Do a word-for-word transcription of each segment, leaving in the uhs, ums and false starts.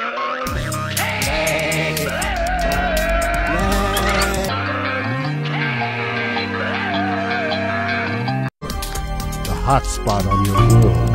The hot spot on your world.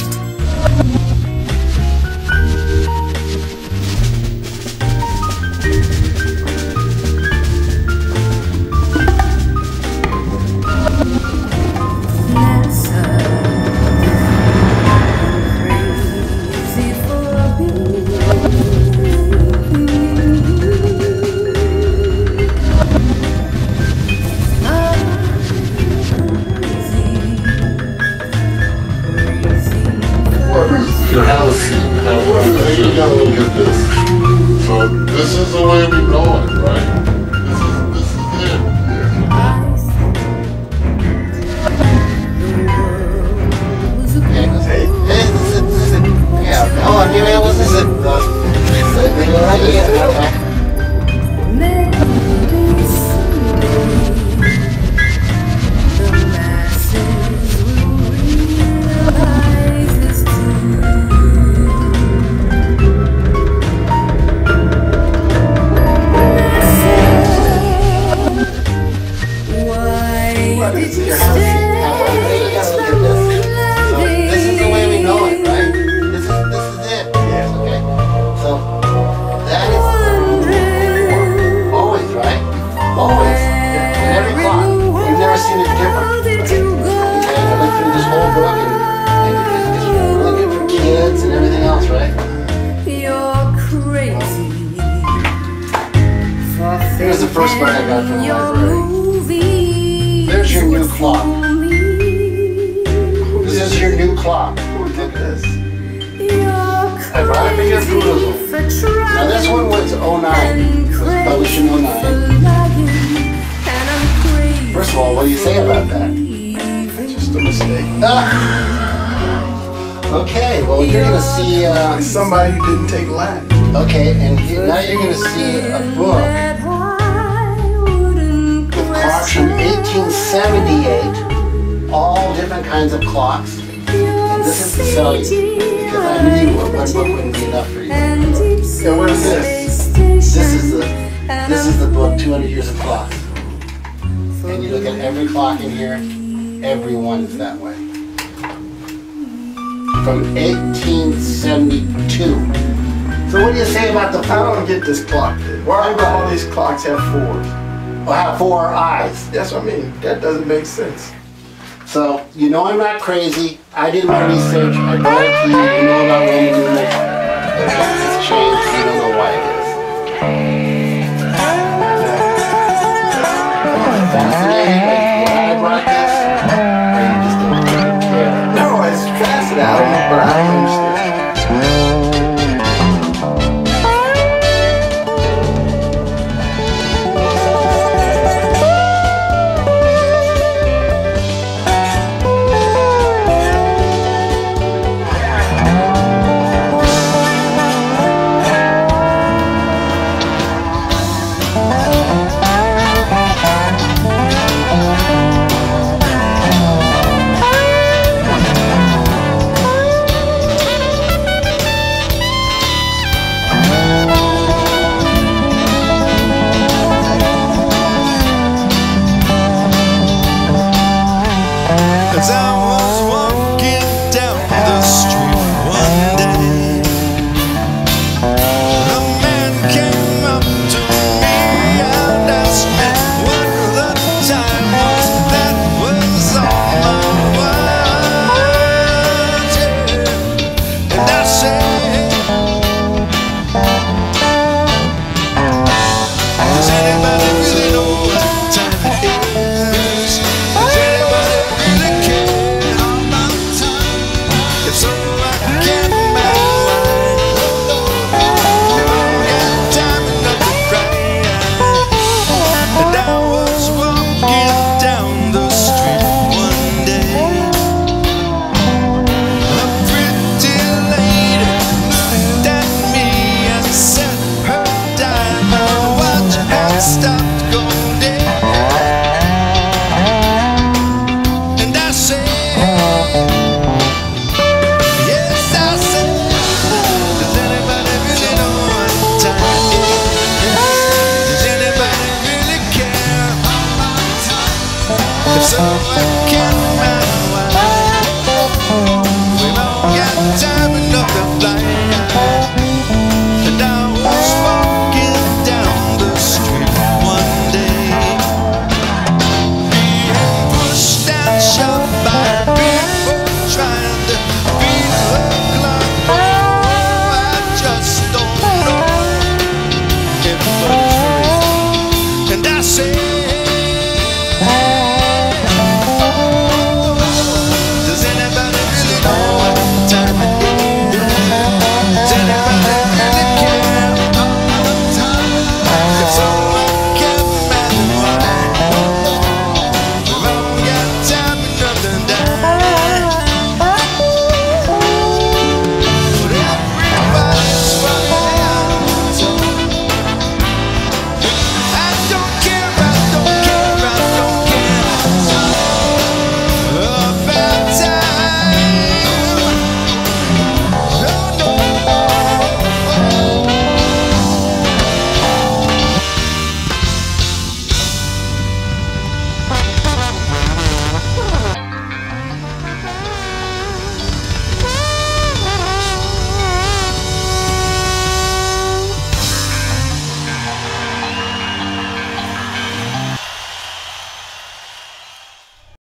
Your house, there you go, look at this. So this is the way we know it, right? This is, this is it. Yeah, hey, hey, this is, this is, yeah, hold on, give me, what's this? Uh, right here, okay. Here's the first one I got from the library. There's your new clock. This is your new clock. Look at this. I brought it for your perusal. Now this one was oh nine. It was published in oh nine. First of all, what do you say about that? Just a mistake. Ah. Okay, well you're going to see... Uh, somebody who didn't take Latin. Okay, and here, now you're going to see a book with clocks from eighteen seventy-eight, all different kinds of clocks. And this is to sell you, because I knew one book wouldn't be enough for you. Yeah, what is this? This is the this is the book, two hundred Years of Clocks. And you look at every clock in here, every one is that way. From eighteen seventy-two. So what do you say about the I four? don't get this clock. Why do all these clocks have fours? Well, have four eyes. That's what I mean. That doesn't make sense. So, you know I'm not crazy. I did my research. I brought it to you. You know about Roman numerals. It's changed. You don't know why it is. Fascinating? Like, why I brought this? Or you just don't care? No, it's fascinating, but I don't understand. Bye.